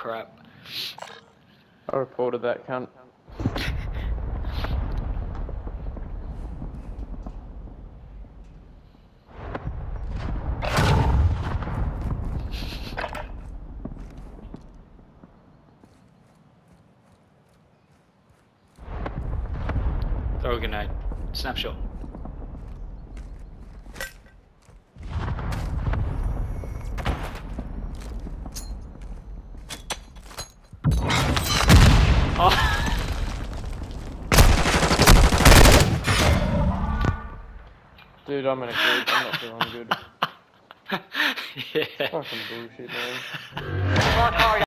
crap. I reported that cunt. Throw a grenade. Snapshot. Oh. Dude, I'm in a group. I'm not feeling good. Yeah. Fucking bullshit, man.